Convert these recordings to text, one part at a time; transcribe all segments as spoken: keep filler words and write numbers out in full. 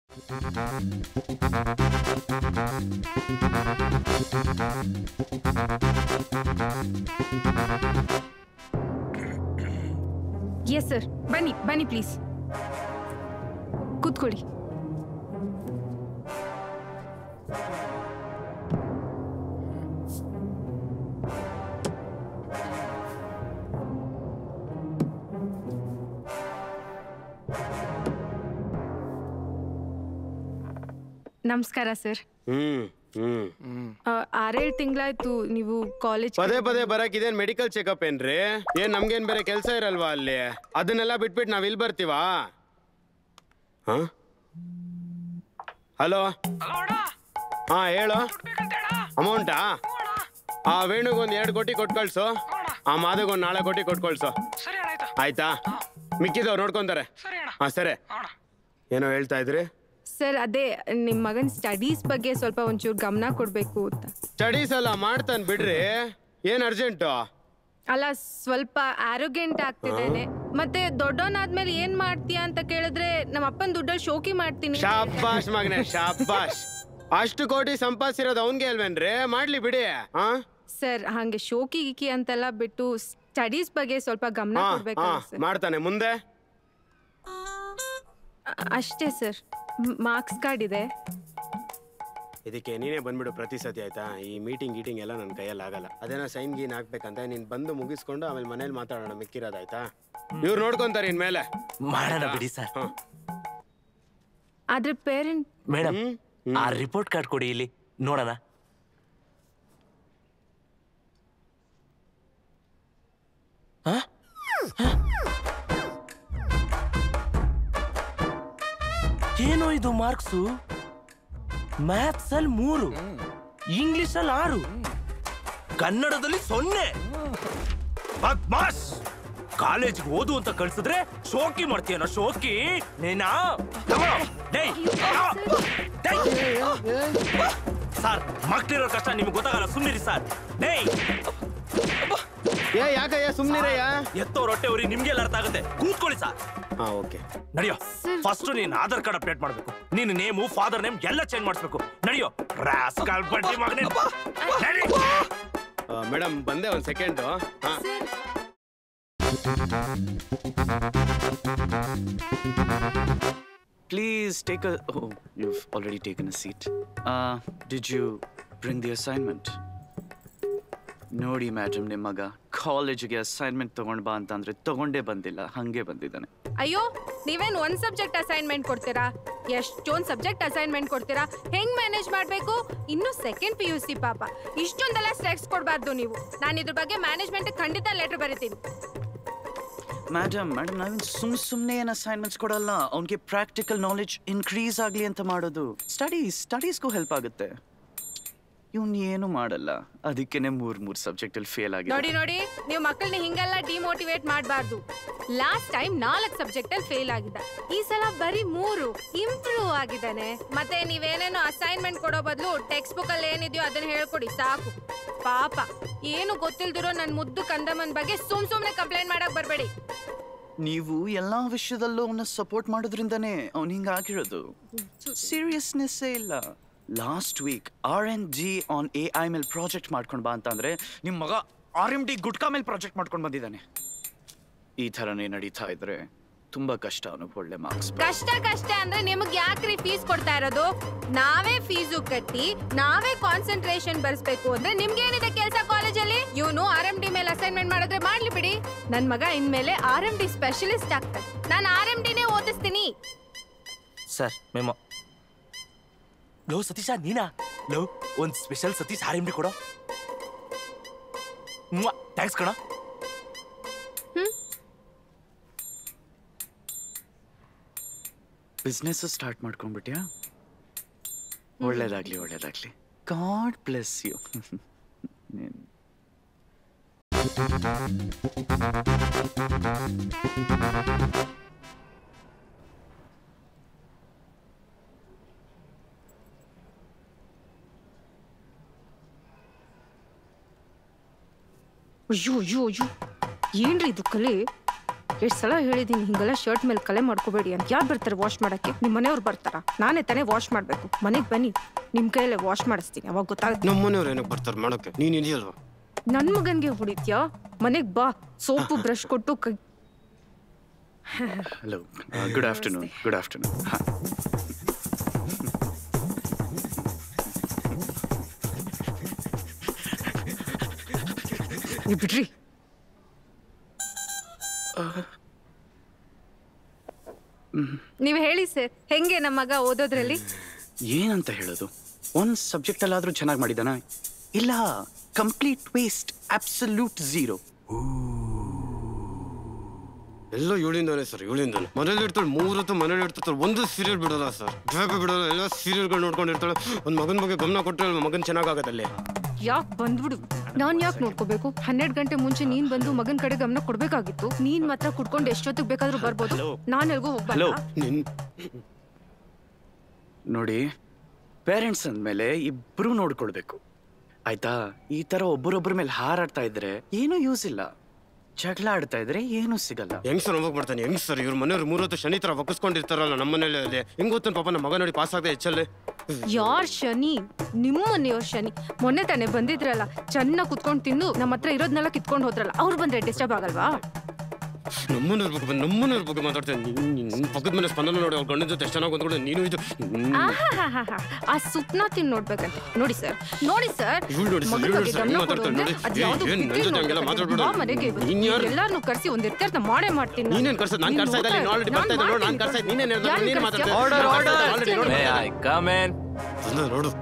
Yes sir, ಬನ್ನಿ ಬನ್ನಿ please ಕೂತ್ಕೊಳ್ಳಿ. ನಮಸ್ಕಾರ ಸರ್. ಹ್ಮ್ ಹ್ಮ್ ಆರೇಳು ತಿಂಗಳಾಯ್ತು ನೀವು ಕಾಲೇಜ್ ಪದೇ ಪದೇ ಬರಕ್ ಇದೇನ್ ಮೆಡಿಕಲ್ ಚೆಕಪ್ ಏನ್ರಿ? ಏನ್ ನಮ್ಗೇನ್ ಬೇರೆ ಕೆಲ್ಸ ಇರಲ್ವಾ ಅಲ್ಲಿ? ಅದನ್ನೆಲ್ಲ ಬಿಟ್ಬಿಟ್ಟು ನಾವ್ ಇಲ್ಲಿ ಬರ್ತೀವಾ? ಹಲೋ ಹಾ ಹೇಳು. ಅಮೌಂಟಾ? ಆ ವೇಣುಗೊಂದ್ ಎರಡು ಕೋಟಿ ಕೊಟ್ಟು ಕಳ್ಸು, ಆ ಮಾಧುಗೊಂದ್ ನಾಳೆ ಕೋಟಿ ಕೊಟ್ಟು ಕಳ್ಸು. ಆಯ್ತಾ? ಮಿಕ್ಕಿದವ್ರು ನೋಡ್ಕೊಂತಾರೆ. ಹಾ ಸರಿ. ಏನೋ ಹೇಳ್ತಾ ಇದ್ರಿ ಸರ್? ಅದೇ ನಿಮ್ ಮಗನ್ ಸ್ಟಡೀಸ್ ಬಗ್ಗೆ ಸ್ವಲ್ಪ ಒಂಚೂರು ಗಮನ ಕೊಡ್ಬೇಕು ಅಂತ. ಸ್ಟಡೀಸ್ ಎಲ್ಲ ಮಾಡ್ತಾನೆ ಬಿಡ್ರಿ, ಏನ್ ಅರ್ಜೆಂಟು? ಅಲ್ಲ ಸ್ವಲ್ಪ ಆರೋಗ್ಯಂಟ್ ಆಗ್ತಿದ್ದೇನೆ, ಮತ್ತೆ ದೊಡ್ಡವನಾದ್ಮೇಲೆ ಏನ್ ಮಾಡ್ತೀಯಾ ಅಂತ ಕೇಳಿದ್ರೆ ನಮ್ಮ ಅಪ್ಪನ ದುಡ್ಡಲ್ಲಿ ಶೋಕಿ ಮಾಡ್ತೀನಿ. ಶಾಬಾಷ್ ಮಗನೇ ಶಾಬಾಷ್. ಅಷ್ಟು ಕೋಟಿ ಸಂಪಾದಿಸಿರೋದು ಅವನ್ಗೆ ಅಲ್ವೇನ್ರಿ? ಮಾಡ್ಲಿ ಬಿಡಿ. ಸರ್ ಹಂಗೆ ಶೋಕಿ ಗಿಕಿ ಅಂತೆಲ್ಲ ಬಿಟ್ಟು ಸ್ಟಡೀಸ್ ಬಗ್ಗೆ ಸ್ವಲ್ಪ ಗಮನ ಕೊಡ್ಬೇಕು. ಮಾಡ್ತಾನೆ. ಮುಂದೆ ಅಷ್ಟೇ ಸರ್, ಮಾರ್ಕ್ಸ್ ಕಾರ್ಡ್ ಇದೆ. ಇದಕ್ಕೆ ನೀನೇ ಬಂದ್ಬಿಡು ಪ್ರತಿ ಸತಿ, ಆಯ್ತಾ? ಈ ಮೀಟಿಂಗ್ ಗೀಟಿಂಗ್ ಎಲ್ಲ ನನ್ನ ಕೈಯಲ್ಲಿ ಆಗಲ್ಲ. ಅದೇನೋ ಸೈನ್ ಗೀನ್ ಹಾಕ್ಬೇಕಂತ ನೀನ್ ಬಂದು ಮುಗಿಸ್ಕೊಂಡು ಆಮೇಲೆ ಮನೇಲಿ ಮಾತಾಡೋಣ, ಮಿಕ್ಕಿರೋದಾಯ್ತಾ? ಇವ್ರು ನೋಡ್ಕೊಂತಾರೆ ಇನ್ಮೇಲೆ. ಮಾಡೋಣ ಬಿಡಿ ಸರ್. ಆದ್ರೆ ಪೇರೆಂಟ್ ಮೇಡಮ್ ಆ ರಿಪೋರ್ಟ್ ಕಾರ್ಡ್ ಕೊಡಿ, ಇಲ್ಲಿ ನೋಡೋಣ. ಏನೋ ಇದು ಮಾರ್ಕ್ಸು? ಮ್ಯಾಥ್ಸ್ ಅಲ್ಲಿ ಮೂರು, ಇಂಗ್ಲಿಷ್ ಅಲ್ಲಿ ಆರು, ಕನ್ನಡದಲ್ಲಿ ಸೊನ್ನೆ. ಬದ್ಮಾಶ್! ಕಾಲೇಜ್ಗೆ ಓದು ಅಂತ ಕಳ್ಸಿದ್ರೆ ಶೋಕಿ ಮಾಡ್ತೀಯನ? ಶೋಕಿ ನೀನಾ? ಸರ್ ಮಕ್ಳಿರೋ ಕಷ್ಟ ನಿಮ್ಗೆ ಗೊತ್ತಾಗಲ್ಲ, ಸುಮ್ಮನಿರಿ ಸರ್. ಏ ಯಾಕಯ್ಯ ಸುಮ್ನಿರಯ್ಯ? ಎತ್ತೋ ರೊಟ್ಟೆ ಉರಿ ನಿಮ್ಗೆಲ್ಲ ಅರ್ಥ ಆಗುತ್ತೆ, ಕೂತ್ಕೊಳ್ಳಿ ಸರ್. ಹಾ ಓಕೆ ನಡಿಯೋ. ಫಸ್ಟ್ ನೀನ್ ಆಧಾರ್ ಕಾರ್ಡ್ ಅಪ್ಡೇಟ್ ಮಾಡ್ಬೇಕು, ನೀನ್ ನೇಮು ಫಾದರ್ ನೇಮ್ ಎಲ್ಲ ಚೇಂಜ್ ಮಾಡಿಸ್ಬೇಕು. ನಡಿಯೋ ರಾಸ್ಕಲ್ ಬಡ್ಡಿ ಮಗನೇ. ಮೇಡಮ್ ಬಂದೆ ಒಂದ್ second. Please take a. Oh, you've already taken a seat. Uh, did you bring the assignment? ನೋಡಿ ಮೇಡಮ್, ನಿಮ್ಮ ಮಗ ಕಾಲೇಜಿಗೆ ಅಸೈನ್ಮೆಂಟ್ ತಗೊಂಡ್ ಬಾ ಅಂತ ಅಂದ್ರೆ ತಗೊಂಡೇ ಬಂದಿಲ್ಲ, ಹಂಗೆ ಬಂದಿದ್ದಾನೆ. ಅಯ್ಯೋ, ನೀವೇನ್ ಒಂದ್ ಸಬ್ಜೆಕ್ಟ್ ಅಸೈನ್ಮೆಂಟ್ ಕೊಡ್ತೀರಾ? ಎಷ್ಟೊಂದ್ ಸಬ್ಜೆಕ್ಟ್ ಅಸೈನ್ಮೆಂಟ್ ಕೊಡ್ತೀರಾ? ಹೆಂಗ್ ಮ್ಯಾನೇಜ್ ಮಾಡ್ಬೇಕು? ಇನ್ನು ಸೆಕೆಂಡ್ ಪಿ ಯು ಸಿ ಪಾಪ, ಇಷ್ಟೊಂದೆಲ್ಲ ಸ್ಟ್ರೆಸ್ ಕೊಡ್ಬಾರ್ದು ನೀವು. ನಾನು ಇದ್ರ ಬಗ್ಗೆ ಮ್ಯಾನೇಜ್ಮೆಂಟ್ ಖಂಡಿತ ಲೆಟರ್ ಬರೀತೀನಿ. ಮೇಡಮ್ ಮೇಡಮ್ ನಾವೇನು ಸುಮ್ ಸುಮ್ಮನೆ ಏನು ಅಸೈನ್ಮೆಂಟ್ಸ್ ಕೊಡಲ್ಲ, ಅವ್ನಿಗೆ ಪ್ರಾಕ್ಟಿಕಲ್ ನಾಲೆಡ್ಜ್ ಇನ್ಕ್ರೀಸ್ ಆಗಲಿ ಅಂತ ಮಾಡೋದು. ಸ್ಟಡೀಸ್ ಸ್ಟಡೀಸ್ಗೂ ಹೆಲ್ಪ್ ಆಗುತ್ತೆ. ಇವ್ನು ಏನು ಮಾಡಲ್ಲ, ಅದಕ್ಕೇನೆ ಮೂರ್ ಮೂರ್ ಸಬ್ಜೆಕ್ಟ್ ಅಲ್ಲಿ ಫೇಲ್ ಆಗಿದೆ. ನೋಡಿ ನೋಡಿ, ನೀವು ಮಕ್ಕಳನ್ನ ಹಿಂಗೆಲ್ಲ ಡಿಮೋಟಿವೇಟ್ ಮಾಡಬಾರ್ದು. ಲಾಸ್ಟ್ ಟೈಮ್ ನಾಲ್ಕು ಸಬ್ಜೆಕ್ಟ್ ಅಲ್ಲಿ ಫೇಲ್ ಆಗಿದ್ದ, ಈ ಸಲ ಬರೀ ಮೂರು, ಇಂಪ್ರೂವ್ ಆಗಿದ್ದಾನೆ. ಮತ್ತೆ ನೀವೇನೇನೋ ಅಸೈನ್ಮೆಂಟ್ ಕೊಡೋ ಬದಲು ಟೆಕ್ಸ್ಟ್ ಬುಕ್ ಅಲ್ಲಿ ಏನಿದೆಯೋ ಅದನ್ನ ಹೇಳ್ಕೊಡಿ ಸಾಕು. ಪಾಪ ಏನು ಗೊತ್ತಿಲ್ದಿರೋ ನನ್ ಮುದ್ದು ಕಂದಮ್ಮನ್ ಬಗ್ಗೆ ಸುಮ್ ಸುಮ್ನೆ ಕಂಪ್ಲೇಂಟ್ ಮಾಡಕ್ ಬರ್ಬೇಡಿ. ನೀವು ಎಲ್ಲಾ ವಿಷಯದಲ್ಲೂ ಅವನ್ನ ಸಪೋರ್ಟ್ ಮಾಡೋದ್ರಿಂದಾನೇ ಅವ್ನು ಹಿಂಗ ಆಗಿರೋದು. ಸೀರಿಯಸ್ನೆಸ್ಸೇ ಇಲ್ಲ. Last week R N D on A I ಮೇಲೆ ಪ್ರಾಜೆಕ್ಟ್ ಮಾಡ್ಕೊಂಡು ಬಾ ಅಂತ ಅಂದ್ರೆ ನಿಮ್ಮ ಮಗ ಆರ್ ಎಂ ಡಿ ಗುಟ್ಕಾ ಮೇಲೆ ಪ್ರಾಜೆಕ್ಟ್ ಮಾಡ್ಕೊಂಡು ಬಂದಿದ್ದಾನೆ. ಈ ಥರನೇ ನಡೀತಾ ಇದ್ರೆ ತುಂಬಾ ಕಷ್ಟ ಅವನಿಗೆ ಒಳ್ಳೆ ಮಾರ್ಕ್ಸ್. ಕಷ್ಟ ಕಷ್ಟ ಅಂದ್ರೆ ನಿಮ್ಗೆ ಯಾಕ್ರಿ ಫೀಸ್ ಕೊಡ್ತಾ ಇರೋದು? ನಾವೇ ಫೀಸು ಕಟ್ಟಿ ನಾವೇ ಕಾನ್ಸಂಟ್ರೇಷನ್ ಬರ್ಸ್ಬೇಕು ಅಂದ್ರೆ ನಿಮ್ಗೆ ಏನಿದೆ ಕೆಲಸ ಕಾಲೇಜಲ್ಲಿ? ಇವನು ಆರ್ ಎಂ ಡಿ ಮೇಲೆ ಅಸೈನ್ಮೆಂಟ್ ಮಾಡಿದ್ರೆ ಮಾಡ್ಲಿ ಬಿಡಿ, ನನ್ ಮಗ ಇನ್ಮೇಲೆ ಆರ್ ಎಂ ಡಿ ಸ್ಪೆಷಲಿಸ್ಟ್ ಆಗ್ತಾನೆ. ನಾನು ಆರ್ ಎಂ ಡಿನೇ ಓದಿಸ್ತೀನಿ. Sir memo. ಲೋ ಸತೀಶ ನೀನಾ? ಲೋ ಒಂದ್ special Satish R M D ಕೊಡೋ. ಥ್ಯಾಂಕ್ಸ್ ಕಣ. ಬಿಸ್ನೆಸ್ ಸ್ಟಾರ್ಟ್ ಮಾಡ್ಕೊಂಡ್ಬಿಟ್ಯಾ? ಒಳ್ಳೇದಾಗ್ಲಿ ಒಳ್ಳೇದಾಗ್ಲಿ. God bless you. ಅಯ್ಯೋ ಅಯ್ಯೋ ಅಯ್ಯೋ, ಏನ್ರಿ ಇದು ಕಲೆ? ಎಷ್ಟು ಸಲ ಹೇಳಿದೀನಿ ಹಿಂಗೆಲ್ಲ ಶರ್ಟ್ ಮೇಲೆ ಕಲೆ ಮಾಡ್ಕೋಬೇಡಿ ಅಂತ. ಯಾರು ಬರ್ತಾರೆ ವಾಶ್ ಮಾಡಕ್ಕೆ? ನಿಮ್ಮ ಮನೆಯವ್ರು ಬರ್ತಾರ? ನಾನೇ ತಾನೇ ವಾಶ್ ಮಾಡ್ಬೇಕು. ಮನೆಗೆ ಬನ್ನಿ, ನಿಮ್ ಕೈಯಲ್ಲೇ ವಾಶ್ ಮಾಡಿಸ್ತೀನಿ, ಅವಾಗ ಗೊತ್ತಾಗುತ್ತೆ. ನಮ್ಮ ಮನೆಯವ್ರು ಏನಕ್ಕೆ ಬರ್ತಾರೆ ಮಾಡೋಕೆ? ನೀನ್ ಇದೆಯಲ್ವಾ? ನನ್ ಮಗನ್ಗೆ ಹೊಡಿತ್ಯಾ? ಮನೆಗ್ ಬಾ, ಸೋಪು ಬ್ರಷ್ ಕೊಟ್ಟು ಕೈ. Hello, good afternoon. Good afternoon. ಬಿಡ್ರಿ. ನೀವ್ ಹೇಳಿ ಸರ್, ಹೆಂಗೆ ನಮ್ಮ ಮಗ ಓದೋದ್ರಲ್ಲಿ? ಏನಂತ ಹೇಳೋದು, ಒಂದ್ ಸಬ್ಜೆಕ್ಟ್ ಅಲ್ಲಾದ್ರೂ ಚೆನ್ನಾಗಿ ಮಾಡಿದಾನ? ಇಲ್ಲ, ಕಂಪ್ಲೀಟ್ ವೇಸ್ಟ್, ಅಬ್ಸಲ್ಯೂಟ್ ಝೀರೋ. ಎಲ್ಲ ಇವಳಿಂದಾನೆ ಸರ್, ಇವಳಿಂದಾನೆ. ಮನೇಲಿ ಇರ್ತಾಳೆ, ಮೂರತ್ತು ಮನೇಲಿ ಇರ್ತಾಳೆ, ಒಂದು ಸೀರಿಯಲ್ ಬಿಡೋಲ್ಲ ಸರ್, ಡ್ರಾಪ್ ಬಿಡೋಲ್ಲ. ಎಲ್ಲ ಸೀರಿಯಲ್ಗಳು ನೋಡ್ಕೊಂಡಿರ್ತಾಳೆ. ಒಂದು ಮಗನ ಬಗ್ಗೆ ಗಮನ ಕೊಟ್ಟರೆ ಮಗನ್ ಚೆನ್ನಾಗಾಗತ್ತಲ್ಲಿ. ಯಾಕೆ ಬಂದ್ಬಿಡು, ನಾನ್ ಯಾಕೆ ನೋಡ್ಕೋಬೇಕು? ಹನ್ನೆರಡು ಗಂಟೆ ಮುಂಚೆ ನೀನ್ ಬಂದು ಮಗನ ಕಡೆ ಗಮನ ಕೊಡ್ಬೇಕಾಗಿತ್ತು. ನೀನ್ ಮಾತ್ರ ಕುಡ್ಕೊಂಡು ಎಷ್ಟೊತ್ತಿಗೆ ಬೇಕಾದ್ರೂ ಬರ್ಬೋದು, ನಾನ್ ಎಲ್ಗೂ ಹೋಗ್ಬಲ್ಲ. ನೋಡಿ, ಪೇರೆಂಟ್ಸ್ ಅಂದ್ಮೇಲೆ ಇಬ್ರು ನೋಡ್ಕೊಳ್ಬೇಕು ಆಯ್ತಾ? ಈ ತರ ಒಬ್ಬರೊಬ್ಬರ ಮೇಲೆ ಹಾರಾಡ್ತಾ ಇದ್ರೆ ಏನೂ ಯೂಸ್ ಇಲ್ಲ. ಜಗಳ ಆಡ್ತಾ ಇದ್ರೆ ಏನು ಸಿಗಲ್ಲ. ಹೆಂಗ್ ಸರ್ ಹೋಗ್ಬೇಕು ಮಾಡ್ತಾನೆ? ಹೆಂಗ್ ಸರ್ ಇವ್ರ ಮನೆಯವ್ರು ಮೂರತ್ತು ಶನಿ ತರ ಒಕ್ಕಿಸ್ಕೊಂಡಿರ್ತಾರಲ್ಲ ನಮ್ಮ ಮನೇಲಿ. ಹೆಂಗ್ ಗೊತ್ತ ಪಾಪ ನಮ್ಮ ಮಗ ನೋಡಿ ಪಾಸ್ ಆಗದೆ ಹೆಚ್ಚಲ್ಲಿ. ಯಾರ್ ಶನಿ? ನಿಮ್ಮ ಮನೆಯವ್ರ ಶನಿ. ಮೊನ್ನೆ ತಾನೇ ಬಂದಿದ್ರಲ್ಲ, ಚೆನ್ನಾಗಿ ಕುತ್ಕೊಂಡು ತಿಂದು ನಮ್ಮ ಹತ್ರ ಇರೋದ್ನೆಲ್ಲ ಕಿತ್ಕೊಂಡು ಹೋದ್ರಲ್ಲ, ಅವ್ರು ಬಂದ್ರೆ ಡಿಸ್ಟರ್ಬ್ ಆಗಲ್ವಾ? ನಮ್ಮನವ್ರ ಬಗ್ಗೆ ನಮ್ಮನವ್ರ ಬಗ್ಗೆ ಮಾತಾಡ್ತೇನೆ. ನಿನ್ನ ಪಕ್ಕದ ಮನೆ ಸ್ಪಂದನ ನೋಡಿ, ಅವ್ರ ಗಂಡನ ಜೊತೆ ಎಷ್ಟು ಚೆನ್ನಾಗಿ ಹೊಂದ್ಕೊಂಡು ನೀನು ಇದು. ಆ ಸುಪ್ನ ತಿನ್ ನೋಡ್ಬೇಕಂತೆ. ನೋಡಿ ಸರ್, ನೋಡಿ ಸರ್, ಎಲ್ಲಾರನ್ನು ಕರ್ಸಿ ಒಂದ್ ಎತ್ತರ್ಥ ಮಾಡೇ ಮಾಡ್ತೀನಿ. ನೀನೇನ್ ಕರ್ಸೋದು? ನಾನ್ ಕರ್ಸಾ ಇದ್ದಲ್ಲಿ ಆಲ್ರೆಡಿ ಬರ್ತಾ ಇದ್ದೆ ನೋಡು. ನಾನ್ ಕರ್ಸಾ ನೀನೇನ್ ನೀನೇ ಮಾತಾಡ್ತಾ order order may I come in? ನೋಡು,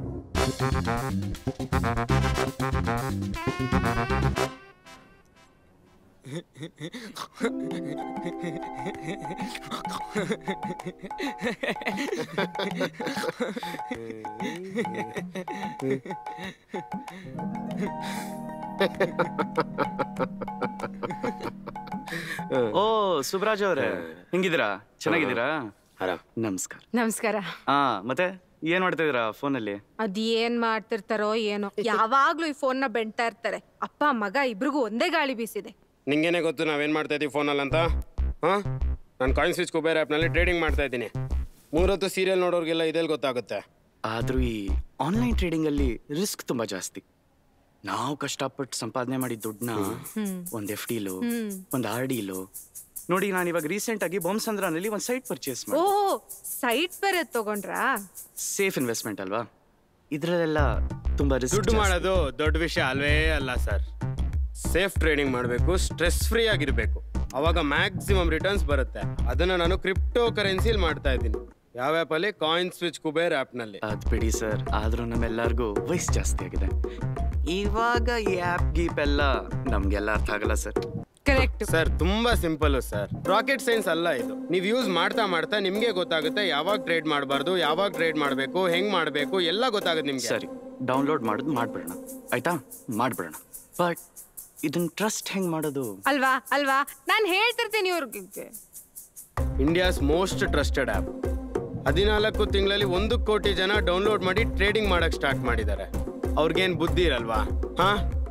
ಓ ಸುಬ್ರಾಜ್ ಅವ್ರೆ, ಹೆಂಗಿದ್ದೀರಾ? ಚೆನ್ನಾಗಿದ್ದೀರಾ? ಆರಾಮ್. ನಮಸ್ಕಾರ. ನಮಸ್ಕಾರ. ಹಾ, ಮತ್ತೆ ಏನ್ ಮಾಡ್ತಾ ಇದೀರಾ ಫೋನಲ್ಲಿ? ಅದ್ ಏನ್ ಮಾಡ್ತಿರ್ತಾರೋ ಏನೋ, ಯಾವಾಗ್ಲೂ ಈ ಫೋನ್ ನ ಬೆಂಡ್ತಾ ಇರ್ತಾರೆ. ಅಪ್ಪ ಮಗ ಇಬ್ರಿಗೂ ಒಂದೇ ಗಾಳಿ ಬೀಸಿದೆ. ನಿಂಗೇನೆ ಗೊತ್ತು ನಾವೇನ್ ಮಾಡ್ತಾ ಇದೀವಿ ಫೋನಲ್ಲಿ ಅಂತ? ಹಾ, ನಾನು ಕಾಯಿನ್ ಸ್ವಿಚ್ ಕುಬೇರ್ ಆ್ಯಪ್ನಲ್ಲಿ ಟ್ರೇಡಿಂಗ್ ಮಾಡ್ತಾ ಇದ್ದೀನಿ. ಮೂರತ್ತು ಸೀರಿಯಲ್ ನೋಡೋರಿಗೆಲ್ಲ ಇದೆಲ್ಲಿ ಗೊತ್ತಾಗುತ್ತೆ. ಆದ್ರೂ ಈ ಆನ್ಲೈನ್ ಟ್ರೇಡಿಂಗ್ ಅಲ್ಲಿ ರಿಸ್ಕ್ ತುಂಬಾ ಜಾಸ್ತಿ. ನಾವು ಕಷ್ಟಪಟ್ಟು ಸಂಪಾದನೆ ಮಾಡಿದ ದುಡ್ಡನ್ನ ಒಂದ್ ಎಫ್ ಡಿಲೋ ಒಂದ್ ಆರ್ ಡಿಲೋ ನೋಡಿ. ನಾನು ಇವಾಗ ರೀಸೆಂಟ್ ಆಗಿ ಬೊಮ್ಮಸಂದ್ರನಲ್ಲಿ ಒಂದ್ ಸೈಟ್ ಪರ್ಚೇಸ್ ಮಾಡಿ. ಓ, ಸೈಟ್ ಬೇರೆ ತಗೊಂಡ್ರಾ? ಸೇಫ್ ಇನ್ವೆಸ್ಟ್ಮೆಂಟ್ ಅಲ್ವಾ? ಇದ್ರಲ್ಲೆಲ್ಲ ತುಂಬಾ ರಿಸ್ಕ್. ದುಡ್ಡು ಮಾಡೋದು ದೊಡ್ಡ ವಿಷಯ ಅಲ್ವೇ ಅಲ್ಲ ಸರ್. ಸೇಫ್ ಟ್ರೇಡಿಂಗ್ ಮಾಡಬೇಕು, ಸ್ಟ್ರೆಸ್ ಫ್ರೀ ಆಗಿರಬೇಕು, ಅವಾಗ ಮ್ಯಾಕ್ಸಿಮಮ್ ರಿಟರ್ನ್ಸ್ ಬರುತ್ತೆ. ಅದನ್ನ ನಾನು ಕ್ರಿಪ್ಟೋ ಕರೆನ್ಸಿಲಿ ಮಾಡ್ತಾ ಇದ್ದೀನಿ. ಯಾವ ಆ್ಯಪಲ್ಲಿ? ಕಾಯಿನ್ ಸ್ವಿಚ್ ಕುಬೇರ್ ಆ್ಯಪ್ನಲ್ಲಿ. ಅದ್ ಬಿಡಿ ಸರ್, ಆದ್ರೂ ನಮ್ಮೆಲ್ಲರಿಗೂ ವಯಸ್ಸು ಜಾಸ್ತಿ ಆಗಿದೆ. ಇವಾಗ ಈ ಆ್ಯಪ್ ಗೀಪ್ ಎಲ್ಲ ನಮ್ಗೆಲ್ಲ ಅರ್ಥ ಆಗಲ್ಲ ಸರ್. ಕರೆಕ್ಟ್ ಸರ್, ತುಂಬಾ ಸಿಂಪಲ್ ಸರ್. ರಾಕೆಟ್ ಸೈನ್ಸ್ ಅಲ್ಲ ಇದು. ನೀವು ಯೂಸ್ ಮಾಡ್ತಾ ಮಾಡ್ತಾ ನಿಮ್ಗೆ ಗೊತ್ತಾಗುತ್ತೆ ಯಾವಾಗ ಟ್ರೇಡ್ ಮಾಡಬಾರ್ದು, ಯಾವಾಗ ಟ್ರೇಡ್ ಮಾಡಬೇಕು, ಹೆಂಗ್ ಮಾಡಬೇಕು ಎಲ್ಲ ಗೊತ್ತಾಗುತ್ತೆ ನಿಮ್ಗೆ. ಸರಿ, ಡೌನ್ಲೋಡ್ ಮಾಡೋದು ಮಾಡ್ಬಿಡೋಣ ಆಯ್ತಾ? ಮಾಡ್ಬಿಡೋಣ. ಬಟ್ ಇದನ್ನ ಟ್ರಸ್ಟ್ ಹೆಂಗ್ ಮಾಡೋದು? ಅಲ್ವಾ ಅಲ್ವಾ ನಾನು ಹೇಳ್ತಿರ್ತೀನಿ ಇವ್ರಿಗೆ. India's most trusted app. ಹದಿನಾಲ್ಕು ತಿಂಗಳಲ್ಲಿ ಒಂದು ಕೋಟಿ ಜನ ಡೌನ್ಲೋಡ್ ಮಾಡಿ ಟ್ರೇಡಿಂಗ್ ಮಾಡಕ್ ಸ್ಟಾರ್ಟ್ ಮಾಡಿದ್ದಾರೆ. ಅವ್ರಿಗೇನ್ ಬುದ್ಧಿ ಇರಲ್ವಾ? ಹಾ,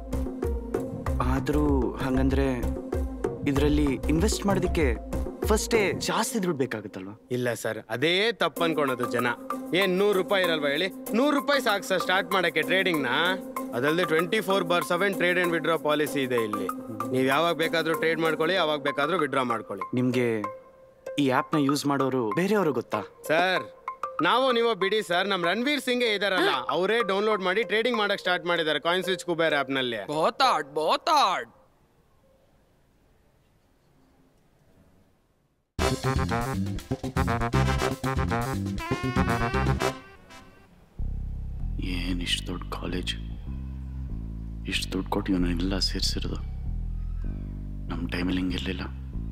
ಆದ್ರೂ ಹಂಗಂದ್ರೆ ಇದರಲ್ಲಿ ಇನ್ವೆಸ್ಟ್ ಮಾಡೋದಕ್ಕೆ ಫಸ್ಟೇ ಜಾಸ್ತಿ ದುಡ್ಡು ಬೇಕಾಗುತ್ತಲ್ವಾ? ಇಲ್ಲ ಸರ್, ಅದೇ ತಪ್ಪು ಅನ್ಕೊಳೋದು ಜನ. ಏನ್ ನೂರು ರೂಪಾಯಿ ಇರಲ್ವಾ ಹೇಳಿ? ನೂರು ರೂಪಾಯಿ ಸಾಕು ಸರ್ ಸ್ಟಾರ್ಟ್ ಮಾಡಕ್ಕೆ ಟ್ರೇಡಿಂಗ್ ನ. ಅದಲ್ಲದೆ twenty four by seven trade and withdraw policy ಇದೆ ಇಲ್ಲಿ. ನೀವು ಯಾವಾಗ ಬೇಕಾದ್ರೂ ಟ್ರೇಡ್ ಮಾಡ್ಕೊಳ್ಳಿ, ಯಾವಾಗ ಬೇಕಾದ್ರೂ ವಿಡ್ರಾ ಮಾಡ್ಕೊಳ್ಳಿ. ನಿಮ್ಗೆ ಈ ಆಪ್ ನ ಯೂಸ್ ಮಾಡೋರು ಬೇರೆಯವರು ಗೊತ್ತಾ ಸರ್? ನಾವು ನೀವು ಬಿಡಿ ಸರ್, ನಮ್ ರಣವೀರ್ ಸಿಂಗ್ ಇದಾರಲ್ಲ, ಅವರೇ ಡೌನ್ಲೋಡ್ ಮಾಡಿ ಟ್ರೇಡಿಂಗ್ ಮಾಡಕ್ ಸ್ಟಾರ್ಟ್ ಮಾಡಿದ್ದಾರೆ ಕಾಯಿನ್ ಸ್ವಿಚ್ ಕುಬೇರ್ ಆಪ್ ನಲ್ಲಿ. ಬಹುತಾಡ್ ಬಹುತಾಡ್ ಏನ್ ಇಷ್ಟು ದೊಡ್ಡ ಕಾಲೇಜ್, ಇಷ್ಟು ದುಡ್ಡು ಕೊಟ್ಟು ಇವನ್ನೆಲ್ಲ ಸೇರಿಸಿರೋದು. ನಮ್ಮ ಟೈಮಲ್ಲಿ ಹಿಂಗಿರ್ಲಿಲ್ಲ.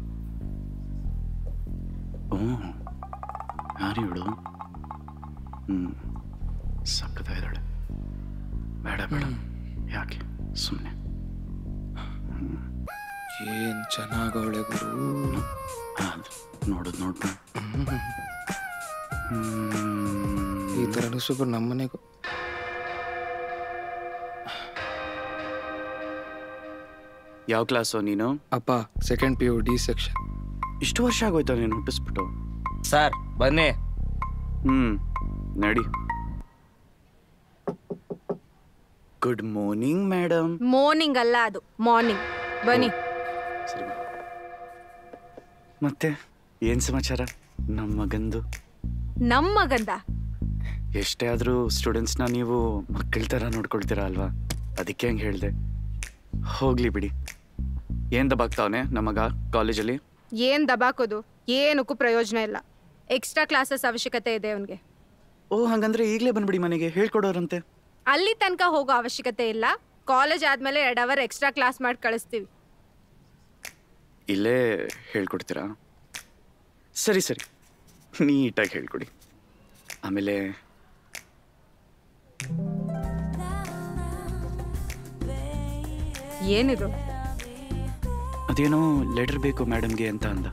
ಓ, ಯಾರು ಇವಳು? ಹ್ಮ್, ಸಕ್ಕತ್ತ ಇದ್ದಾಳೆ. ಬೇಡ ಬೇಡ, ಯಾಕೆ ಸುಮ್ಮನೆ. ಏನ್ ಚೆನ್ನಾಗವಳೆ ಗುರು. ನೋಡೋದು ನೋಡ್ಬಿಡು. ಈ ಥರ ಸೂಪರ್ ನಮ್ಮನೆಗೂ. ಯಾವ ಕ್ಲಾಸು ನೀನು? ಅಪ್ಪ second P U D section. ಇಷ್ಟು ವರ್ಷ ಆಗೋಯ್ತಾ ನೀನು ಹುಟ್ಟಿಸ್ಬಿಟ್ಟು? ಸರ್ ಬನ್ನಿ. ಹ್ಮ್ ನಡಿ. Good morning madam. ಮಾರ್ನಿಂಗ್ ಅಲ್ಲ, ಅದು ಮಾರ್ನಿಂಗ್. ಬನ್ನಿ. ಸರಿ ಮತ್ತೆ ಏನ್ ಸಮಾಚಾರ ನಮ್ಮ ಮಗಂದು? ನಮ್ಮ ಮಗಂದ ಎಷ್ಟೇ ಆದ್ರೂ ಸ್ಟೂಡೆಂಟ್ಸ್ನ ನೀವು ಮಕ್ಕಳ ಥರ ನೋಡ್ಕೊಳ್ತೀರಾ ಅಲ್ವಾ, ಅದಕ್ಕೆ ಹಂಗೆ ಹೇಳಿದೆ. ಹೋಗ್ಲಿ ಬಿಡಿ. ಏನ್ ದಬಾಕ್ತಾವನೆ ನಮ್ಮಗ ಕಾಲೇಜಲ್ಲಿ? ಏನ್ ದಬಾಕೋದು? ಏನಕ್ಕೂ ಪ್ರಯೋಜನ ಇಲ್ಲ. ಎಕ್ಸ್ಟ್ರಾ ಕ್ಲಾಸಸ್ ಅವಶ್ಯಕತೆ ಇದೆ ಅವನಿಗೆ. ಓ ಹಂಗಂದ್ರೆ ಈಗಲೇ ಬಂದ್ಬಿಡಿ ಮನೆಗೆ, ಹೇಳ್ಕೊಡೋರಂತೆ. ಅಲ್ಲಿ ತನಕ ಹೋಗೋ ಅವಶ್ಯಕತೆ ಇಲ್ಲ. ಕಾಲೇಜ್ ಆದ್ಮೇಲೆ ಎರಡು ಅವರ್ ಎಕ್ಸ್ಟ್ರಾ ಕ್ಲಾಸ್ ಮಾಡಿ ಕಳಿಸ್ತೀವಿ. ಇಲ್ಲೇ ಹೇಳ್ಕೊಡ್ತೀರಾ? ಸರಿ ಸರಿ, ನೀಟಾಗಿ ಹೇಳ್ಕೊಡಿ. ಆಮೇಲೆ ಏನಿದು? ಅದೇನೋ ಲೆಟರ್ ಬೇಕು ಮೇಡಮ್ಗೆ ಅಂತ ಅಂದ.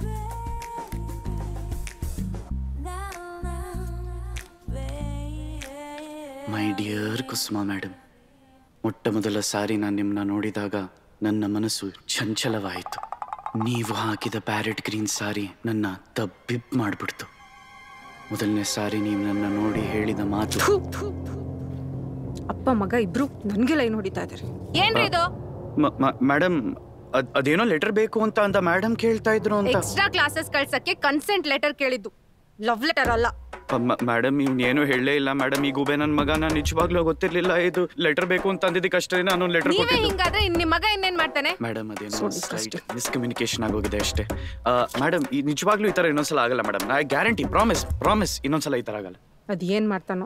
ಮೈ ಡಿಯರ್ ಕುಸುಮಾ ಮೇಡಮ್, ಮೊಟ್ಟ ಮೊದಲ ಸಾರಿ ನಾನು ನಿಮ್ಮನ್ನ ನೋಡಿದಾಗ ನನ್ನ ಮನಸ್ಸು ಚಂಚಲವಾಯಿತು. ನೀವು ಹಾಕಿದ ಪ್ಯಾರೆಟ್ ಗ್ರೀನ್ ಸಾರಿ ನನ್ನ ತಬ್ಬಿಬ್ ಮಾಡಿಬಿಡ್ತು. ಮೊದಲನೇ ಸಾರಿ ನೀವು ನನ್ನ ನೋಡಿ ಹೇಳಿದ ಮಾತು. ಅಪ್ಪ ಮಗ ಇಬ್ರು ನನ್ಗೆ ಲೈನ್ ಹೊಡಿತಾ ಇದಾರೆ. ಏನ್ರಿ ಇದು? ಮೇಡಮ್ ಅದೇನೋ ಲೆಟರ್ ಬೇಕು ಅಂತ ಅಂದ ಮೇಡಮ್ ಕೇಳ್ತಾ ಇದ್ರು ಅಂತ. ಎಕ್ಸ್ಟ್ರಾ ಕ್ಲಾಸಸ್ ಕಳ್ಸಕ್ಕೆ ಕನ್ಸೆಂಟ್ ಲೆಟರ್ ಕೇಳಿದ್ದು, ಲವ್ ಲೆಟರ್ ಅಲ್ಲ. ಮೇಡಮ್ ಇವ್ನು ಏನೂ ಹೇಳಲೇ ಇಲ್ಲ ಮೇಡಮ್. ಈ ಗುಬೆ ನನ್ನ ಮಗ, ನಾನು ನಿಜವಾಗ್ಲೂ ಗೊತ್ತಿರ್ಲಿಲ್ಲ ಇದು ಲೆಟರ್ ಬೇಕು ಅಂತ ಅಂದಿದ್ದಕ್ಕೆ ಅಷ್ಟೇ ನಾನು ಲೆಟರ್ ನೀವೇ ಕೊಟ್ಟಿದ್ದು. ಹಿಂಗಾದ್ರೆ ಇನ್ ನಿಮ್ ಮಗ ಇನ್ನೇನ್ ಮಾಡ್ತಾನೆ? ಮೇಡಮ್ ಅದೇನೋ ಮಿಸ್ಕಮ್ಯುನಿಕೇಶನ್ ಆಗೋಗಿದೆ ಅಷ್ಟೇ. ಮೇಡಮ್ ಈ ನಿಜವಾಗ್ಲೂ ಈ ತರ ಇನ್ನೊಂದ್ಸಲ ಆಗಲ್ಲ ಮೇಡಮ್. ನಾ ಗ್ಯಾರಂಟಿ, ಪ್ರಾಮಿಸ್ ಪ್ರಾಮಿಸ್ ಇನ್ನೊಂದ್ಸಲ ಈ ತರ ಆಗಲ್ಲ. ಅದ್ ಏನ್ ಮಾಡ್ತಾನೋ.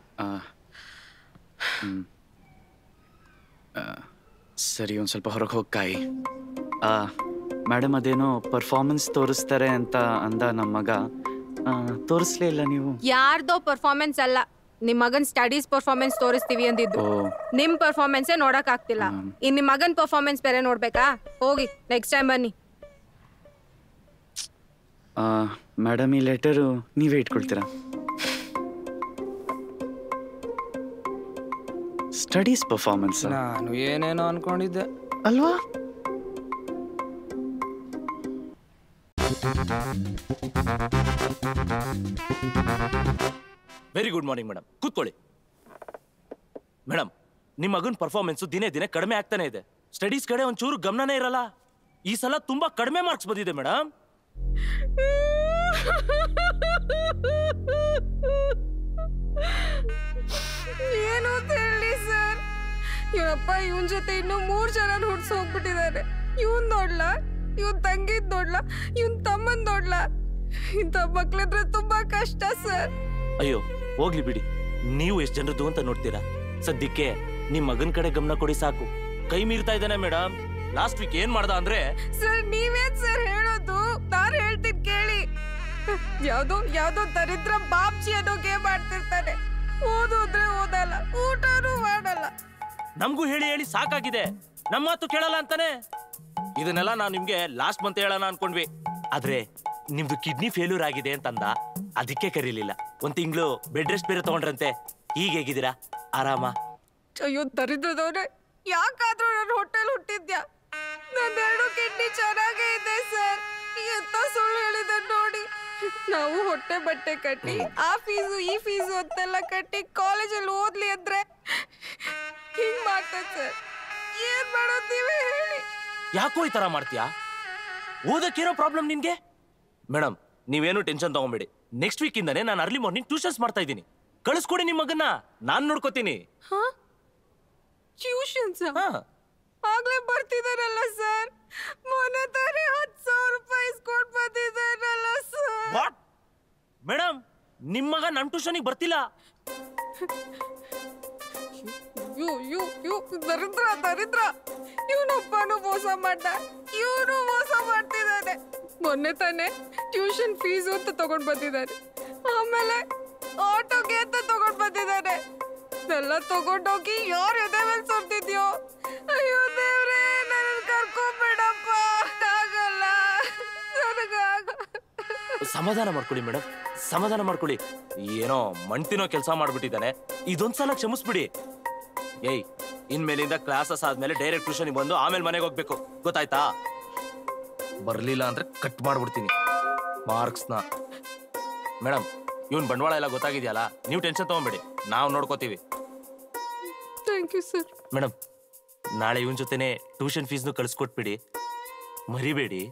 ಸರಿ, ಒಂದ್ ಸ್ವಲ್ಪ ಹೊರಗೆ ಹೋಗ್ಕಾಯಿ. ಮೇಡಮ್ ಅದೇನೋ ಪರ್ಫಾರ್ಮೆನ್ಸ್ ತೋರಿಸ್ತಾರೆ ಅಂತ ಅಂದ ನಮ್ಮ ಮಗ, ತೋರಿಸ್ಲೇ ಇಲ್ಲ ನೀವು. ಯಾರ್ದೋ ಪರ್ಫಾರ್ಮೆನ್ಸ್ ಅಲ್ಲ, ನಿಮ್ ಮಗನ್ ಸ್ಟಡೀಸ್ ಪರ್ಫಾರ್ಮೆನ್ಸ್ ತೋರಿಸ್ತೀವಿ ಅಂದಿದ್ದು. ನಿಮ್ ಪರ್ಫಾರ್ಮೆನ್ಸ್ ನೋಡಕ್ ಆಗ್ತಿಲ್ಲ, ಇನ್ ನಿಮ್ ಮಗನ್ ಪರ್ಫಾರ್ಮೆನ್ಸ್ ಬೇರೆ ನೋಡ್ಬೇಕಾ? ಹೋಗಿ ನೆಕ್ಸ್ಟ್ ಟೈಮ್ ಬನ್ನಿ. ಮೇಡಮ್ ಈ ಲೆಟರು ನೀವೇ ಇಟ್ಕೊಳ್ತೀರಾ? ಸ್ಟಡೀಸ್ ಪರ್ಫಾರ್ಮೆನ್ಸ್ ನಾನು ಏನೇನೋ ಅನ್ಕೊಂಡಿದ್ದೆ ಅಲ್ವಾ? ವೆರಿ ಗುಡ್ ಮಾರ್ನಿಂಗ್ ಮೇಡಮ್, ಕೂತ್ಕೊಳ್ಳಿ. ಮೇಡಮ್, ನಿಮ್ಮ ಮಗನ ಪರ್ಫಾರ್ಮೆನ್ಸ್ ದಿನೇ ದಿನೇ ಕಡಿಮೆ ಆಗ್ತಾನೆ ಇದೆ. ಸ್ಟಡೀಸ್ ಕಡೆ ಒಂಚೂರು ಗಮನನೇ ಇರಲ್ಲ. ಈ ಸಲ ತುಂಬಾ ಕಡಿಮೆ ಮಾರ್ಕ್ಸ್ ಬಂದಿದೆ ಮೇಡಮ್. ಏನು ಅಂತ ಹೇಳಿ ಸರ್? ಇವನಪ್ಪ ಇವನ್ ಜೊತೆ ಇನ್ನು ಮೂರ್ ಜನ ಹುಡ್ಸ್ ಹೋಗ್ಬಿಟ್ಟಿದ್ದಾರೆ. ಇವನ್ ನೋಡ್ಲಾ, ಇವನ್ ತಂಗಿದ್ ನೋಡ್ಲಾ, ಇವನ್ ತಮ್ಮನ್ ನೋಡ್ಲಾ? ಇಂಥ ಮಕ್ಳಿದ್ರೆ ತುಂಬಾ ಕಷ್ಟ ಸರ್. ಅಯ್ಯೋ ಹೋಗ್ಲಿ ಬಿಡಿ, ನೀವು ಎಷ್ಟು ಜನರದ್ದು ಅಂತ ನೋಡ್ತೀರಾ? ಸದ್ಯಕ್ಕೆ ನಿಮ್ ಮಗನ್ ಕಡೆ ಗಮನ ಕೊಡಿ ಸಾಕು. ಕೈ ಮೀರ್ತಾ ಇದ್ದಾನೆ ಮೇಡಮ್. ಲಾಸ್ಟ್ ವೀಕ್ ಏನ್ ಮಾಡ್ದ ಅಂದ್ರೆ... ಸರ್ ನೀವೇನ್ ಸರ್ ಹೇಳೋದು? ನಾನ್ ಹೇಳ್ತೀನಿ ಕೇಳಿ. ಯಾವ್ದೋ ಯಾವ್ದೋ ದರಿದ್ರ ಬಾಬ್ಜಿ ಅನ್ನೋ ಗೇಮ್ ಆಡ್ತಿರ್ತಾನೆ. ಓದೋದ್ರೆ ಓದಲ್ಲ, ಊಟನೂ ಮಾಡಲ್ಲ. ನಮಗೂ ಹೇಳಿ ಹೇಳಿ ಸಾಕಾಗಿದೆ. ನಮ್ಮ ಮಾತು ಕೇಳಲ್ಲ ಅಂತಾನೆ. ಇದನ್ನೆಲ್ಲ ನಾವು ನಿಮ್ಗೆ ಲಾಸ್ಟ್ ಮಂತ್ ಹೇಳೋಣ ಅನ್ಕೊಂಡ್ವಿ. ಆದ್ರೆ ನಿಮ್ದು ಕಿಡ್ನಿ ಫೇಲ್ಯೂರ್ ಆಗಿದೆ ಅಂತಂದ, ಅದಕ್ಕೆ ಕರೀಲಿಲ್ಲ. ಒಂದ್ ತಿಂಗಳು ಬೆಡ್ ರೆಸ್ಟ್ ಬೇರೆ ತಗೊಂಡ್ರಂತೆ. ಈಗ ಹೇಗಿದ್ದೀರಾ? ಆರಾಮ? ಅಯ್ಯೋ ದರಿದ್ರದವ್ರೆ, ಯಾಕಾದ್ರೂ ನನ್ನ ಹೊಟ್ಟೆಲ್ ಹುಟ್ಟಿದ್ಯಾ? ನಂದೆರಡು ಕಿಡ್ನಿ ಚೆನ್ನಾಗೇ ಇದೆ ಸರ್. ಎಂತ ಸುಳ್ಳು ಹೇಳಿದ ನೋಡಿ. ನಾವು ಹೊಟ್ಟೆ ಬಟ್ಟೆ ಕಟ್ಟಿ ಆ ಫೀಸು ಈ ಫೀಸು ಅಂತೆಲ್ಲ ಕಟ್ಟಿ ಕಾಲೇಜಲ್ಲಿ ಓದ್ಲಿ ಅಂದ್ರೆ ಹಿಂಗ್ ಮಾಡ್ತೇನೆ ಸರ್. ಏನ್ ಮಾಡೋದು ನೀವೇ ಹೇಳಿ? ಯಾಕೋ ಈ ತರ ಮಾಡ್ತೀಯಾ? ಓದಕ್ಕಿರೋ ಪ್ರಾಬ್ಲಮ್ ನಿನ್ಗೆ? ಮೇಡಮ್ ನೀವೇನು ಟೆನ್ಷನ್ ತಗೊಂಬೇಡಿ. ನೆಕ್ಸ್ಟ್ ವೀಕ್ ಇಂದಾನೆ ನಾನು ಅರ್ಲಿ ಮಾರ್ನಿಂಗ್ ಟ್ಯೂಷನ್ಸ್ ಮಾಡ್ತಾ ಇದ್ದೀನಿ. ಕಳಿಸ್ಕೊಡಿ ನಿಮ್ ಮಗನ್ನ, ನಾನ್ ನೋಡ್ಕೋತೀನಿ. ಟ್ಯೂಷನ್ಸ್ ಆಗ್ಲೇ ಬರ್ತಿದಾರಲ್ಲ ಸರ್. ಮೊನ್ನೆ ತಾನೇ ಹತ್ತು ಸಾವಿರ ರೂಪಾಯಿ ಇಸ್ಕೊಂಡ್ ಬಂದಿದ್ದಾರಲ್ಲ ಸರ್. ವಾಟ್ ಮೇಡಮ್, ನಿಮ್ ಮಗ ನಮ್ ಟ್ಯೂಷನಿಗೆ ಬರ್ತಿಲ್ಲ. ಯು ಯು ಯು ದರಿದ್ರ ದರಿದ್ರ. ಇವನೊಬ್ಬನು ಮೋಸ ಮಾಡ್ದ, ಇವನು ಮೋಸ ಮಾಡ್ತಿದ್ದಾನೆ. ಮೊನ್ನೆ ತಾನೆ ಟ್ಯೂಷನ್ ಫೀಸು ಅಂತ ತಗೊಂಡ್ ಬಂದಿದ್ದಾರೆ. ಆಮೇಲೆ ಆಟೋಗೆ ಅಂತ ತಗೊಂಡ್ ಬಂದಿದ್ದಾರೆ. ಎಲ್ಲ ತಗೊಂಡೋಗಿ ಯಾರು ಎದೆ ಮೇಲೆ ಸುರ್ತಿದ್ಯೋ. ಅಯ್ಯೋ ದೇವ್ರೇ, ನನ್ನ ಕರ್ಕೊಂಡ್ಬಿಡಪ್ಪ. ಆಗಲ್ಲ, ನನಗಾಗ. ಸಮಾಧಾನ ಮಾಡ್ಕೊಳ್ಳಿ ಮೇಡಮ್, ಸಮಾಧಾನ ಮಾಡ್ಕೊಳ್ಳಿ. ಏನೋ ಮಂಟಿನೋ ಕೆಲಸ ಮಾಡ್ಬಿಟ್ಟಿದ್ದಾನೆ. ಇದೊಂದ್ಸಲ ಕ್ಷಮಿಸ್ಬಿಡಿ. ಏಯ್ ಇನ್ಮೇಲಿಂದ ಕ್ಲಾಸಸ್ ಆದ್ಮೇಲೆ ಡೈರೆಕ್ಟ್ ಟ್ಯೂಷನ್ ಬಂದು ಆಮೇಲೆ ಮನೆಗೆ ಹೋಗ್ಬೇಕು ಗೊತ್ತಾಯ್ತಾ? ಬರ್ಲಿಲ್ಲ ಅಂದ್ರೆ ಕಟ್ ಮಾಡ್ಬಿಡ್ತೀನಿ ಮಾರ್ಕ್ಸ್ನ. ಮೇಡಮ್ ಇವನ್ ಬಂಡವಾಳ ಎಲ್ಲ ಗೊತ್ತಾಗಿದೆಯಲ್ಲ, ನೀವು ಟೆನ್ಷನ್ ತಗೊಂಬೇಡಿ, ನಾವು ನೋಡ್ಕೋತೀವಿ. Thank you sir. ಮೇಡಮ್ ನಾಳೆ ಇವನ್ ಜೊತೆನೆ ಟ್ಯೂಷನ್ ಫೀಸ್ನು ಕಳ್ಸಿಕೊಟ್ಬಿಡಿ, ಮರಿಬೇಡಿ.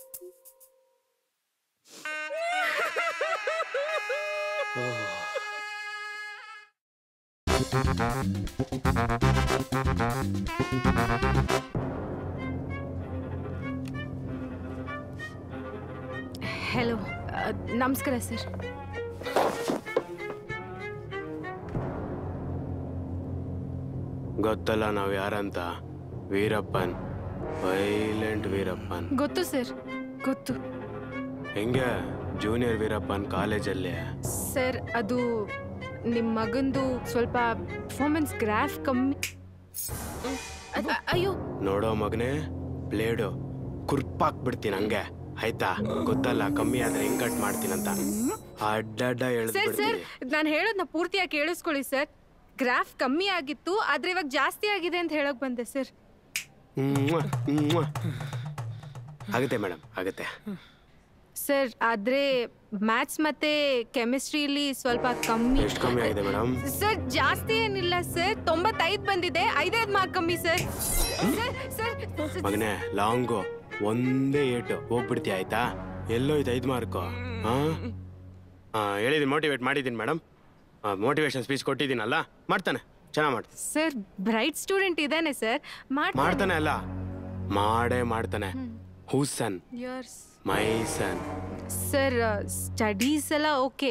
ಹಲೋ, ನಮಸ್ಕಾರ ಸರ್. ಗೊತ್ತಲ್ಲ ನಾವ್ ಯಾರಂತ? ವೀರಪ್ಪನ್, ವೈಲೆಂಟ್ ವೀರಪ್ಪನ್. ಗೊತ್ತು ಸರ್, ಗೊತ್ತು. ಹೆಂಗೆ ಜೂನಿಯರ್ ವೀರಪ್ಪನ್ ಕಾಲೇಜಲ್ಲಿ? ಸರ್ ಅದು ನಿಮ್ಮ ಮಗಂದು ಸ್ವಲ್ಪ ಪರ್ಫಾರ್ಮೆನ್ಸ್ ಗ್ರಾಫ್ ಕಮ್ಮಿ. ಅದ್- ಅ- ಅಯ್ಯೋ ನೋಡೋ ಮಗನೇ, ಬ್ಲೇಡು ಕುರ್ಪಾಕ್ಬಿಡ್ತೀನಿ ಹಂಗೆ, ಆಯ್ತಾ? ಗೊತ್ತಲ್ಲ ಕಮ್ಮಿ ಆದ್ರೆ ಹೆಂಗ್ ಕಟ್ ಮಾಡ್ತೀನಂತ. ಅಡ್ಡಡ್ಡ ಸರ್ ಸರ್ ಹೇಳ್ಬಿಡ್ತೀನಿ. ನಾನು ಹೇಳೋದನ್ನ ಪೂರ್ತಿಯಾಗಿ ಕೇಳಿಸ್ಕೊಳ್ಳಿ ಸರ್. ಗ್ರಾಫ್ ಕಮ್ಮಿ ಆಗಿತ್ತು, ಆದ್ರೆ ಇವಾಗ ಜಾಸ್ತಿ ಆಗಿದೆ ಅಂತ ಹೇಳಕ್ ಬಂದೆ ಸರ್. ಮ್ವಾ, ಮ್ವಾ. ಆಗುತ್ತೆ ಮೇಡಮ್, ಆಗುತ್ತೆ. ಸರ್ ಆದ್ರೆ ಮ್ಯಾಥ್ಸ್ ಮತ್ತೆ ಕೆಮಿಸ್ಟ್ರಿಲಿ ಸ್ವಲ್ಪ ಕಮ್ಮಿ. ಎಷ್ಟು ಕಮ್ಮಿ ಆಗಿದೆ ಮೇಡಮ್? ಸರ್ ಜಾಸ್ತಿ ಏನಿಲ್ಲ ಸರ್, ತೊಂಬತ್ತೈದು ಬಂದಿದೆ, ಐದೈದು ಮಾರ್ಕ್ ಕಮ್ಮಿ ಸರ್. ಸರ್ ಸರ್ ಮಗನೇ, ಲಾಂಗು ಒಂದೇ ಏಟು ಹೋಗ್ಬಿಡ್ತೀಯ ಆಯ್ತಾ? ಎಲ್ಲೋ ಇದು ಐದು ಮಾರ್ಕು. ಹಾ ಹೇಳಿದ್ದೀನಿ, ಮೋಟಿವೇಟ್ ಮಾಡಿದ್ದೀನಿ ಮೇಡಮ್. ಮೋಟಿವೇಶನ್ ಸ್ಪೀಚ್ ಕೊಟ್ಟಿದ್ದೀನಲ್ಲ, ಮಾಡ್ತಾನೆ, ಚೆನ್ನಾಗಿ ಮಾಡ್ತಾನೆ. ಸರ್ ಬ್ರೈಟ್ ಸ್ಟೂಡೆಂಟ್ ಇದ್ದಾನೆ ಸರ್, ಮಾಡ್ತಾನೆ ಅಲ್ಲ, ಮಾಡೇ ಮಾಡ್ತಾನೆ. Whose son yours my son. Sir studies ಎಲ್ಲ ಓಕೆ,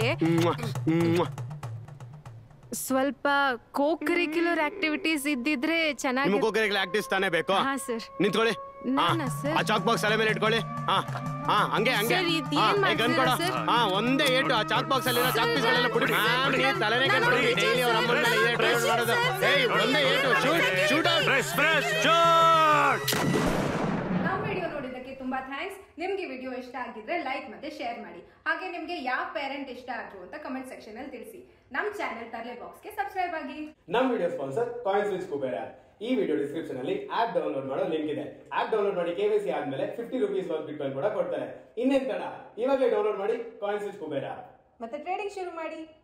ಸ್ವಲ್ಪ ಕೋ ಕರಿಕ್ಯುಲರ್ ಆಕ್ಟಿವಿಟೀಸ್ ಇದ್ದಿದ್ರೆ ಚೆನ್ನಾಗಿ. ನಿಮ್ಗೆ ಕೋಕರಿಕಲ್ ಆಕ್ಟಿವ್ಸ್ ತಾನೇ ಬೇಕು? ಹಾ ಸರ್. ನಿಂತ್ಕೊಳ್ಳಿ. ನಾನಾ ಸರ್? ಆ ಚಾಕ್ ಬಾಕ್ಸ್ ತಲೆ ಮೇಲೆ ಇಟ್ಕೊಳ್ಳಿ. ಹಾ ಹಾ ಹಂಗೆ ಹಂಗೆ. ಸರ್, ಇದ್ ಹಾ, ಏನ್ ಈಗ ಗನ್ ಮಾಡ್ತೀರಾ ಕೊಡು. ಸರ್? ಹಾ ಒಂದೇ ಏಟು ಆ ಚಾಕ್ ಬಾಕ್ಸ್ ಅಲ್ಲಿರೋ ಚಾಕ್ ಪೀಸ್ ಗಳೆಲ್ಲ ಪುಡಿ ತಲೆನೇ ನಾನು ಕಟ್ಬಿಡಿ. teacher ಡೈಲಿ ಅವ್ರ ಅಮ್ಮನ ಮೇಲೆ ಇದೇ try ಮಾಡೋದು. ಏಯ್ ಒಂದೇ ಏಟು, ಶೂಟ್ ಶೂಟ್ ನಮ್ಮ ವಿಡಿಯೋ ನೋಡಿದ್ದಕ್ಕೆ ತುಂಬಾ ಥ್ಯಾಂಕ್ಸ್. ನಿಮ್ಗೆ ವಿಡಿಯೋ ಇಷ್ಟ ಆಗಿದ್ರೆ ಲೈಕ್ ಮತ್ತೆ ಶೇರ್ ಮಾಡಿ. ಹಾಗೆ ನಿಮ್ಗೆ ಯಾವ ಪೇರೆಂಟ್ ಇಷ್ಟ ಆದ್ರು ಅಂತ ಕಮೆಂಟ್ ಸೆಕ್ಷನ್ ಅಲ್ಲಿ ತಿಳಿಸಿ. ನಮ್ಮ ಚಾನೆಲ್ ತರ್ಲೆ ಬಾಕ್ಸ್ಗೆ ಸಬ್ಸ್ಕ್ರೈಬ್ ಆಗಿ. ನಮ್ಮ video sponsor CoinSwitch Kubera. ಈ ವಿಡಿಯೋ ಡಿಸ್ಕ್ರಿಪ್ಷನ್ ಅಲ್ಲಿ ಆಪ್ ಡೌನ್ಲೋಡ್ ಮಾಡೋ ಲಿಂಕ್ ಇದೆ. ಆಪ್ ಡೌನ್ಲೋಡ್ ಮಾಡಿ ಕೆವೈಸಿ ಆದ್ಮೇಲೆ ಫಿಫ್ಟಿ ರುಪೀಸ್ ವರ್ತ್ ಬಿಟ್ಕಾಯಿನ್ ಕೂಡ ಕೊಡ್ತಾರೆ. ಇನ್ನೇನ್ ತಡ, ಇವಾಗಲೇ ಡೌನ್ಲೋಡ್ ಮಾಡಿ ಕಾಯಿನ್ ಸ್ವಿಚ್ ಕುಬೇರ. ಮತ್ತೆ ಟ್ರೇಡಿಂಗ್ ಶುರು ಮಾಡಿ.